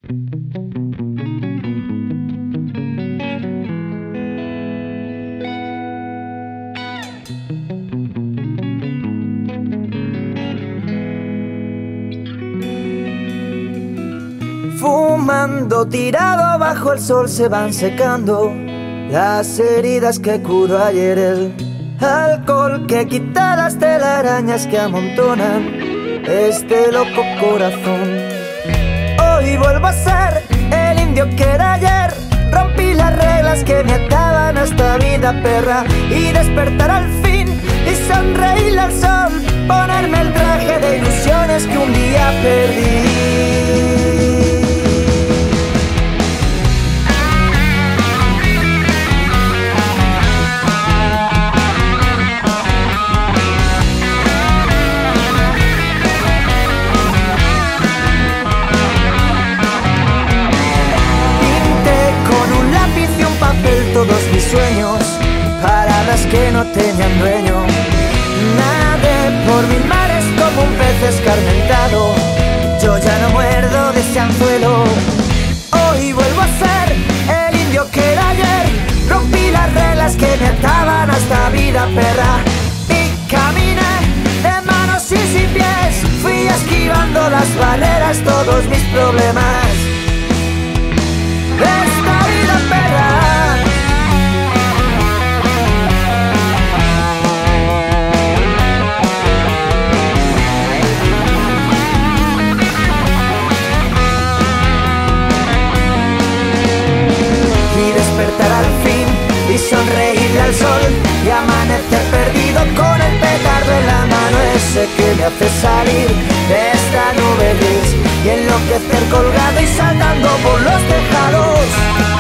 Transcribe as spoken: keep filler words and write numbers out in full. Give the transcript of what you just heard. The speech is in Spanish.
Fumando, tirado bajo el sol, se van secando las heridas que curó ayer el alcohol que quita las telarañas que amontonan este loco corazón. Hoy vuelvo a ser el indio que era ayer. Rompí las reglas que me ataban a esta vida perra y despertar al fin y sonreírle al sol, ponerme el traje de ilusiones que un día perdí. Todos mis sueños, palabras que no tenían dueño. Nadé por mil mares como un pez escarmentado. Yo ya no muerdo de ese anzuelo. Hoy vuelvo a ser el indio que era ayer. Rompí las reglas que me ataban a esta vida perra y caminé de manos y sin pies. Fui esquivando las barreras, todos mis problemas. Esta vida perra. Al fin y sonreírle al sol y amanecer perdido con el petardo en la mano, ese que me hace salir de esta nube gris y enloquecer colgado y saltando por los tejados.